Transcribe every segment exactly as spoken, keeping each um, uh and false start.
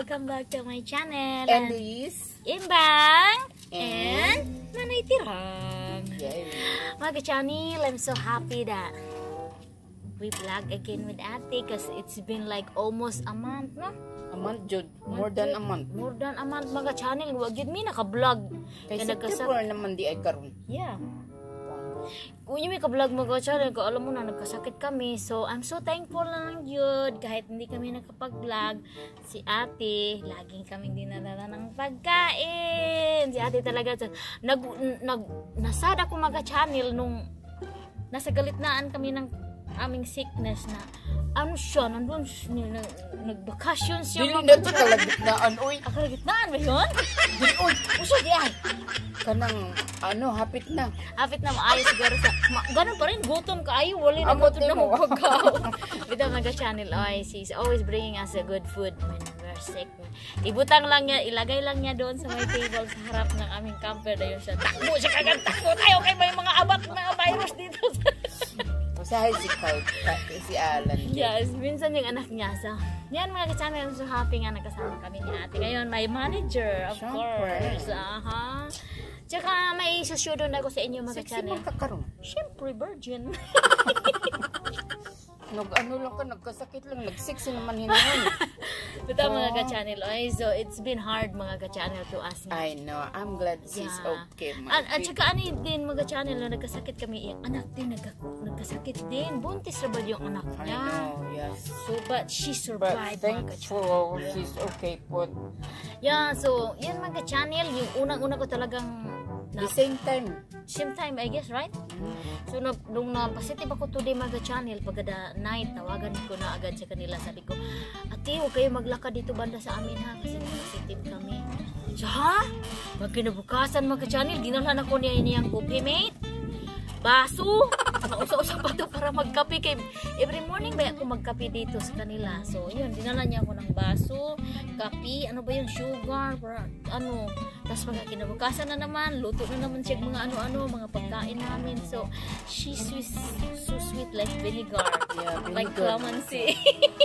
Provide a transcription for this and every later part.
welcome back to my channel. And this Imbang and, and Nanay Tirang. yeah. Mga channel, I'm so happy that we vlog again with Ate because it's been like almost a month, no? A month, Jud. More than a month. More than a month, mga channel. Wag yun mi naka-vlog. Kay Kaya nagkasat- September naman di ay karon. Yeah. Kung yung may ka-vlog mga channel ko, alam mo na, nagkasakit kami. So, I'm so thankful na lang yun. Kahit hindi kami nakapag-vlog, si ate, laging kaming dinadala ng pagkain. Si ate talaga, nag, nag, nasad ako mga channel nung nasa galitnaan kami ng aming sickness na, ano siya, nandun, nag, nagbakasyon siya. Dili na ito kalagitnaan, uy. Ah, kalagitnaan ba yun? Dili, uy. Uso di ay. Kanang, ano, hapit na. Hapit na maayo siguro sa ma, ganun pa rin gutom ka ayo wala na Abot gutom na mo. mo pagkaon. Bitaw mga channel ay she's always bringing us a good food when we're sick. Ibutang lang niya, ilagay lang niya doon sa may table sa harap ng aming camper dayon siya. Takbo siya kagad, takbo tayo kay may mga abat na virus dito. Usahay si Carl, si Alan. Yes, minsan yung anak niya. So, yan mga ka-channel, so happy nga nagkasama kami ni ate. Ngayon, may manager, of Siyempre. course. Aha. Tsaka may susunod ako sa inyo mga Sexy ka-channel. man ka karon. Siyempre, virgin. Nag ano lang ka, nagkasakit lang, nag-sexy naman hinahon. Ito mga ka-channel. Okay, so it's been hard mga ka-channel to us. I know, I'm glad she's Yeah. okay. At, at saka ano din mga channel na nagkasakit kami, yung anak din nag, nagkasakit din. Buntis na ba yung anak I niya? know, yes. So, but she But survived mga ka-channel. thankful, she's okay po. Yeah, so yan mga ka-channel, yung unang-una ko talagang The same time. same time, I guess, right? So, na, nung na-positive ako today mga channel, pagkada night, tawagan ko na agad sa kanila. Sabi ko, ate, huwag kayo maglakad dito banda sa amin ha, kasi positive kami. So, ha? Pag kinabukasan mga channel, ginalhan ako niya niyang coffee mate, baso, nausa-usa pa to para magkape. Kay every morning ba ako magkape dito sa kanila. So, yun, dinala niya ako ng baso, kape, ano ba yun, sugar, para, ano, tapos mga kinabukasan na naman, luto na naman siya mga ano-ano, mga pagkain namin. So, she's sweet, so sweet like vinegar. Yeah, Like vinegar. calamansi.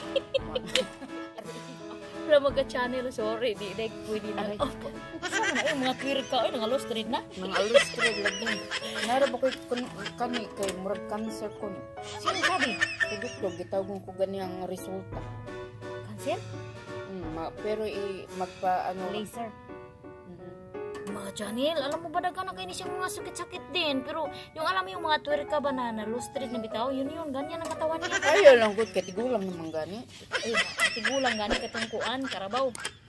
Pero mga channel, sorry, di like pwede na. Oh, saan na yung mga queer ka? Ay, nangalo street na. Mga alustrad lagi. Narab ako kani kay murag cancer ko. Sino sabi? Sa doktor, gitawag ko ganiyang resulta. Cancer? Mm, ma, pero i magpa ano. Laser. Mm, Mga channel, alam mo ba daga na kayo siyang mga sakit-sakit din. Pero yung alam mo yung mga tuwerka ba na na low street na bitaw, yun yun, ganyan ang katawan niya. Ayaw lang good kay tigulang naman gani. Ay, tigulang gani katungkuan, karabaw.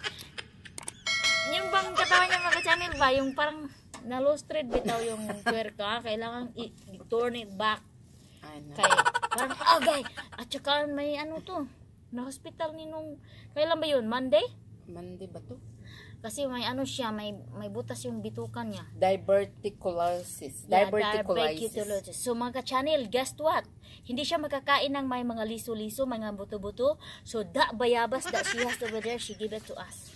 Yung bang katawan niya mga channel ba, yung parang na low street bitaw yung tuwerka, kailangan i-turn it back. Ay na. Kay, parang agay. At saka may ano to, na hospital ni nung, kailan ba yun? Monday? Mandi ba to? Kasi may ano siya, may may butas yung bitukan niya. Diverticulosis. Yeah, Diverticulosis. diverticulosis. So mga channel, guess what? Hindi siya makakain ng may mga liso-liso, mga buto-buto. So da bayabas that she has over there, she give it to us.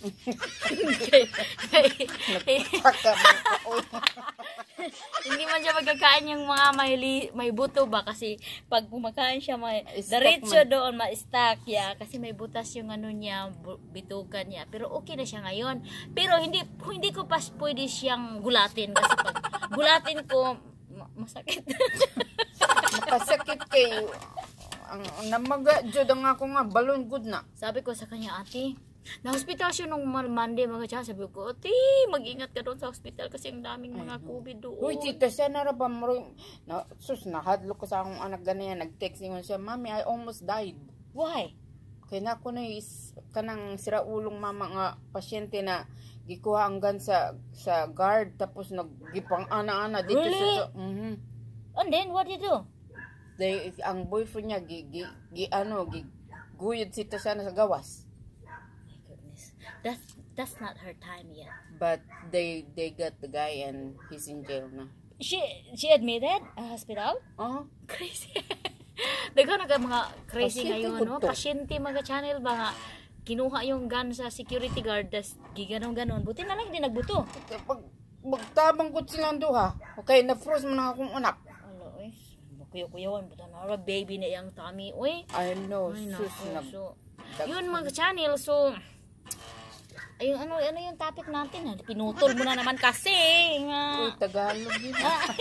Paka man ka, oy. Hindi man siya magkakain yung mga may li, may buto ba kasi pag kumakain siya may Stuck diretso man. doon ma-stack ya kasi may butas yung ano niya, bu- bitukan niya. Pero okay na siya ngayon. Pero hindi hindi ko pa pwede siyang gulatin kasi pag gulatin ko ma- masakit. Makasakit kay ang ang namaga jud ang ako nga balon good na. Sabi ko sa kanya, ate, na hospital siya nung Monday mga tiyan. Sabi ko, ate, mag-ingat ka doon sa hospital kasi ang daming mga COVID doon. Uy, tita, siya na ba mo na sus nahadlok ko sa akong anak ganyan, nag-text niya siya, "Mommy, I almost died." Why? Kaya na ako na is kanang siraulong mama nga pasyente na gikuha ang gun sa sa guard tapos naggipang ana-ana dito Really? sa mhm. And then, what did you do? They, ang boyfriend niya gi, gi, gi ano gi guyod sita sana sa gawas. My goodness. That's, that's not her time yet. But they they got the guy and he's in jail na. She, she admitted a hospital? Oh, Crazy. Daghan na ka mga crazy Pasyente ngayon, ko no? to. Pasyente mga channel ba nga, kinuha yung gun sa security guard, das giganon-ganon. Buti na lang, hindi nagbuto. pag magtabang ko silang duha. Okay, na-froze man ang akong anak. Alo, eh. Kuyo-kuyawan, buta na ra, baby na yung tummy, uy. I know, Ay, sus naku. nag So, yun mga channel, so, Ayun, ano, ano yung topic natin? Ha? Pinutol mo na naman kasi. Nga. Uy, Tagalog yun.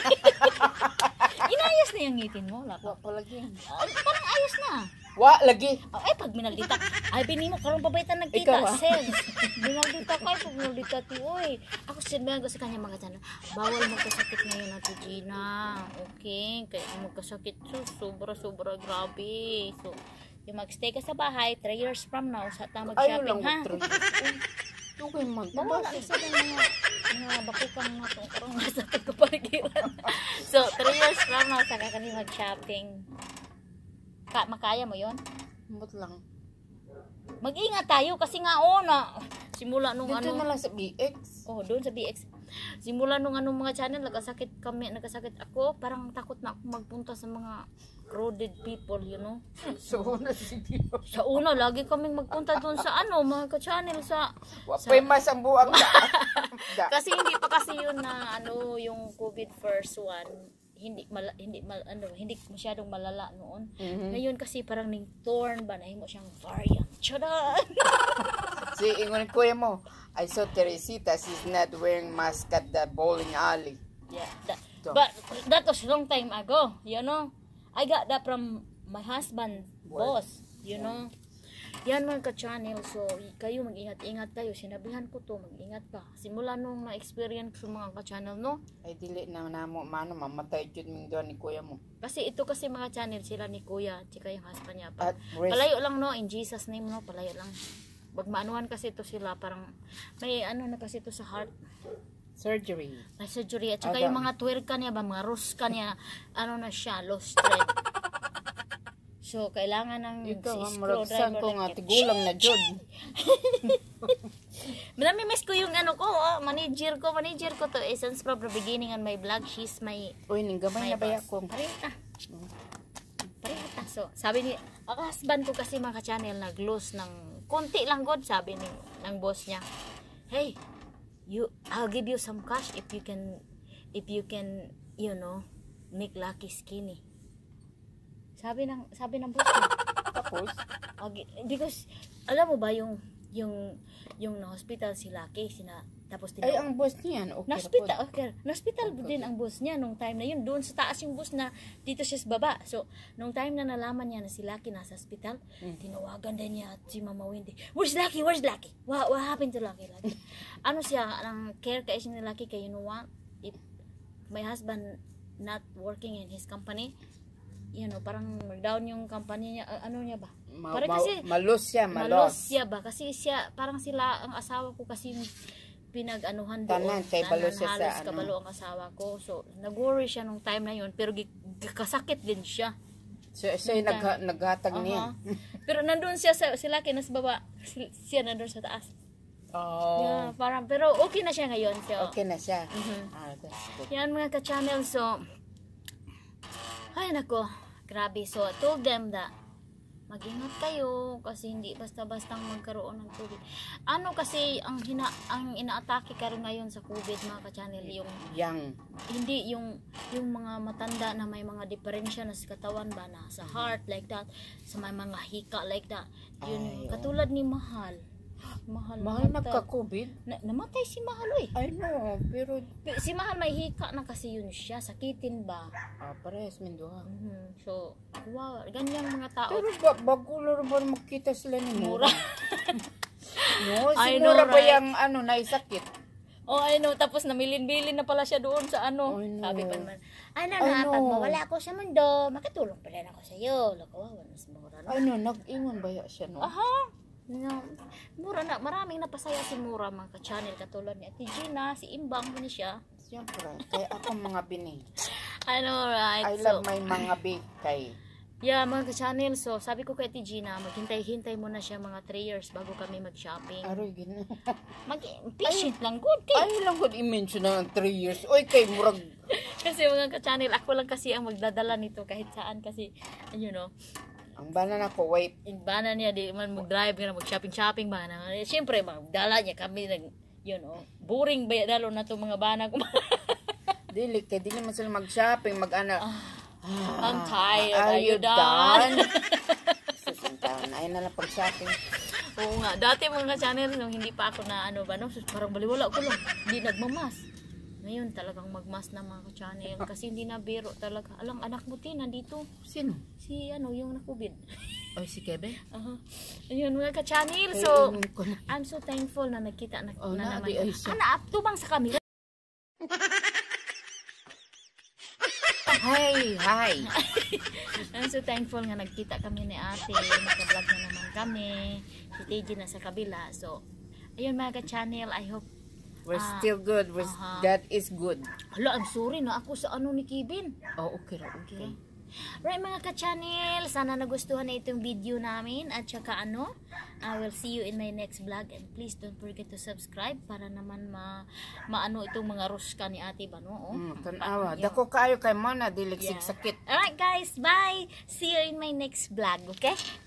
Inayos na yung ngipin mo. Wala pa. Wa palagi. Ay, parang ayos na. Wa lagi. Oh, ay, pag minaldita. Ay, bini mo, karong babaitan Ikaw, nagkita. ah. Sense. Minaldita ka, pag minaldita ti. Uy, ako sinabihan ko sa kanya mga tiyan. Bawal magkasakit ngayon Ate Gina. Okay? Kaya magkasakit. So, sobra, sobra. Grabe. So, yung magstay ka sa bahay, three years from now, sa ta mag-shopping, ha? Okay man. Mawala isa ng mga mga bakukang mga itong karong nasa kapaligiran. So, three years from now, saka kami mag-shopping. Ka makaya mo yon? Mut lang. Mag-ingat tayo kasi nga oh na simula nung Dito ano. na lang sa B X. Oh, doon sa B X. Simula nung anong mga channel, nagkasakit kami, nagkasakit ako, parang takot na ako magpunta sa mga crowded people, you know. So, na sige. Sa una, lagi kaming magpunta doon sa ano, mga ka-channel sa... Wapay mas ang buwag na. Da. Kasi hindi pa kasi yun na ano, yung COVID first one, hindi mal, hindi mal, ano, hindi masyadong malala noon. Mhm. Ngayon kasi parang ning torn ba, nahimo siyang variant. Charan! Si ingon ko mo, I saw Teresita, she's not wearing mask at the bowling alley. Yeah, that, So. but that was long time ago, you know. I got that from my husband, What? boss, you know. Yan mga ka-channel, so kayo mag-ingat-ingat kayo. Sinabihan ko to, mag-ingat ka. Simula nung na-experience ko mga ka-channel, no? Ay dili na namo mano mamatay jud ming doon ni kuya mo. Kasi ito kasi mga channel sila ni Kuya, tsaka yung husband niya. Pa- At rest, Palayo lang no, in Jesus name no, palayo lang. Wag maanuhan kasi ito sila, parang may ano na kasi ito sa heart. surgery. May surgery. At saka Aga. yung mga twerka niya ba, mga ruska niya, ano na siya, lost thread. So, kailangan ng Ikaw si ang maragsan screwdriver ko na nga niya. tigulang na jud. Madami miss ko yung ano ko, oh, manager ko, manager ko to. Eh, since from the beginning on my vlog, she's my, Uy ning gamay my na baya boss. ko. Parita. Parita. So, sabi ni, ang husband ko kasi mga channel nag-lose ng konti lang god, sabi ni, ng boss niya. Hey, you, I'll give you some cash if you can, if you can, you know, make Lucky skinny. Sabi ng, sabi ng boss niya. Tapos Okay, because alam mo ba yung yung yung na hospital si Lucky sina tapos din ay ang boss niyan okay. na ra hospital pod. okay na hospital din ang boss niya nung time na yun doon sa taas yung boss na dito siya sa baba. So nung time na nalaman niya na si Lucky nasa hospital, Mm. tinawagan din niya si Mama Wendy. Where's Lucky? Where's Lucky? What, what happened to Lucky? Lucky? Ano siya ang care kay si Lucky kay you know what? If my husband not working in his company, you know, parang down yung company niya, uh, ano niya ba? Ma- Parang ma- kasi malos siya, malos malos. siya ba? Kasi siya, parang sila, ang asawa ko kasi yung pinag-anuhan doon. Tanan, kay balo siya sa halos ano. kabalo ang asawa ko. So, nag-worry siya nung time na yun, pero gi- gi- kasakit din siya. So, siya yung nagha- naghatag niya. Aha. Pero nandun siya sa, sila nasa baba, si- siya nandun sa taas. Oh. Yeah, parang, pero okay na siya ngayon. So, Okay na siya. Mhm. Ah, that's good. Yan mga ka-channel, so, ay nako, grabe. So, I told them that, mag-ingat kayo kasi hindi basta-bastang magkaroon ng COVID. Ano kasi ang hina ang inaatake karon ngayon sa COVID mga ka-channel, yung Yang. hindi yung yung mga matanda na may mga diferensya na sa katawan ba na sa heart like that, sa may mga hika like that. Yun Ay, oo. katulad ni Mahal. Mahal, Mahal namatay. nagka-COVID? Na, namatay si Mahal eh. I know, pero Pero si Mahal may hika na kasi yun siya, sakitin ba? ah, parehas minduha. Mhm. So, wow, ganyan mga tao. Pero ba, bago laro ba makita sila ni Mura? Mura. No, si I know, Mura ba right? yung ano, naisakit? Oh, I know. Tapos namilin-bilin na pala siya doon sa ano. I know. Sabi pa naman, ano I na, know. pag mawala ako sa mundo, makatulong pa rin ako sa iyo. Lakawawan, mas mura na. Ano, nag-ingon ba ya siya, no? Aha. No, mura na. Maraming napasaya si Mura, mga ka-channel. Katulad ni Ate Gina, si Imbang, ni siya. Siyempre, kaya ako mga bini. I know, right? I So, love my mga bi kay. yeah, mga ka-channel. So, sabi ko kay Ate Gina, maghintay-hintay muna siya mga three years bago kami mag-shopping. Aroy, gina. Mag-patient lang, good kay. Ay, lang ko i-mention na ng three years. Oy, kay Murag. Kasi mga ka-channel, ako lang kasi ang magdadala nito kahit saan kasi, you know, Ang banana ko, wait. bana niya, di man mag-drive ka na, mag-shopping-shopping ba na. Siyempre, magdala niya kami, nag, you know, boring ba dalo na itong mga bana ko. Dili, kay di naman sila mag-shopping, mag-ana. I'm tired. Are Are you you done? Susuntahan, ayun na lang pag-shopping. Oo nga, dati mga channel nung hindi pa ako na ano ba no, sus, parang baliwala ko lang, hindi nagmamas. Ngayon talagang magmas na mga channel kasi hindi na biro talaga. Alang anak mo tin nandito. Sino? Si ano yung na-COVID. Ay, si Kevin? Uh, ayun mga ka-channel. Ay, So, inom ko na. I'm so thankful na nakita na, Oh, na na, naman. di ay siya. Ana, tubang sa camera. Hi, hi. I'm so thankful nga nagkita kami ni ate. Nagka-vlog na naman kami. Si T J na sa kabila. So, ayun mga ka-channel. I hope We're Ah, still good. We're, aha. That is good. hala, I'm sorry na ako sa ano ni Kevin. Oh, okay ra, okay. Right mga ka-channel, sana nagustuhan na itong video namin at saka ano, I will see you in my next vlog and please don't forget to subscribe para naman ma maano itong mga ruska ni ate ba no? Oh? Mm, tanawa. Yung- Dako kayo kay mana diligsik Yeah. sakit. Alright guys, bye! See you in my next vlog, okay?